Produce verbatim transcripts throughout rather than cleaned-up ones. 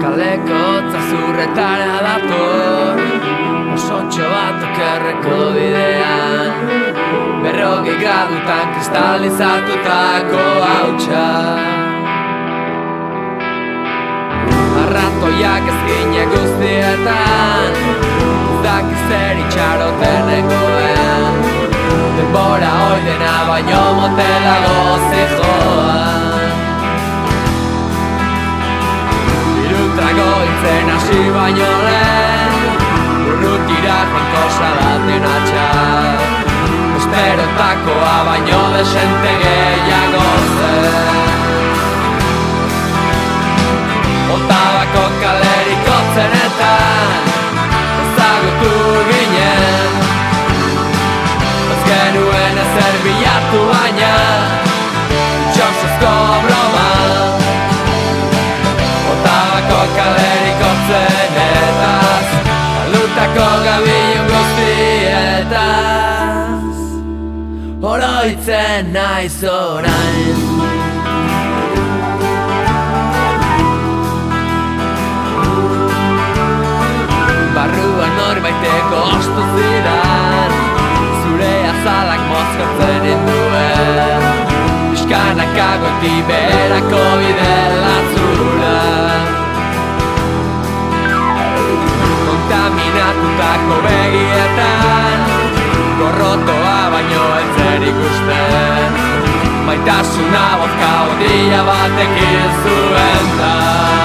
Kaleko zazurretara dator, osontxo bat okerreko bidean, berrogei gradutan kristalizatutako hautsa. Arratoiak ezkine guztietan, zaki zer itxaroten nengoen, denbora oidena baino motelago zijoan. Trago itzen hasi baino lehen, urrutira joanko sabaten atxar, esperotakoa baino desente gehiago zen. Otabako kalerik otzenetan ezagutu ginen, ez genuen ezer bilatu baina txosozko broma. Kalerik otzenetaz, galutako gabilon guztietaz, oroitzen naiz orain. Barruan norbaiteko ostu zidan, zure azalak mozkatzen induen, pixkanakagoiti berako bidelatzura. Kontaminatutako begietan, gorrotoa baino eltzen ikusten, maitasuna bozka odia batekin zuen da.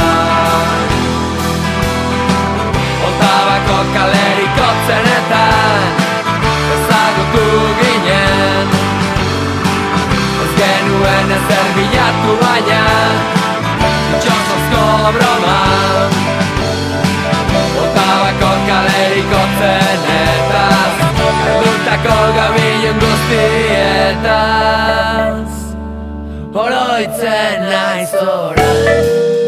Otabako kalerik otzenetan ezagutu ginen, ez genuen ezer bilatu baina itxosozko broma. Otabako kalerik otzenetaz, galdutako gabilon guztietaz, oroitzen naiz orain.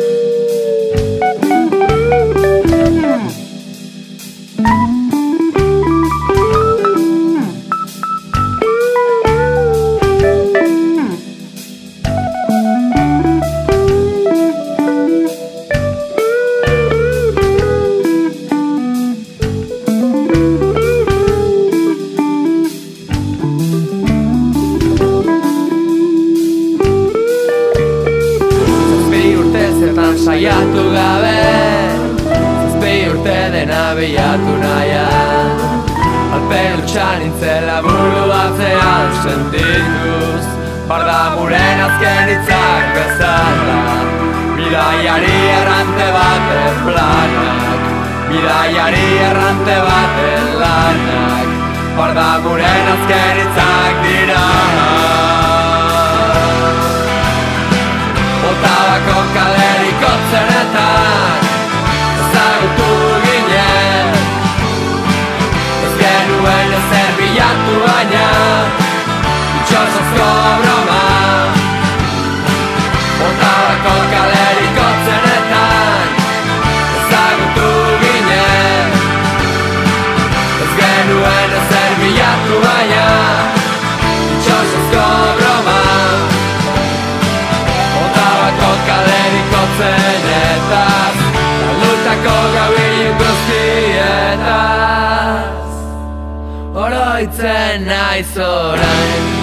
Saiatu gabe, zazpi urte dena bilatu nahian, alpelutxan nintzela buru batzean sentituz, bardamuren azken hitzak bezala, bidaiari errante baten planak, bidaiari errante baten lanak, bardamuren azken hitzak dira. Otabako kalerik otzenetan ezagutu ginen, ez genuen ezer bilatu baina itxosozko broma. Otabako kalerik otzenetan ezagutu ginen, ez genuen ezer bilatu baina itxosozko broma. Kalerik otzenetaz, galutako gabilon guztietaz, oroitzen naiz orain.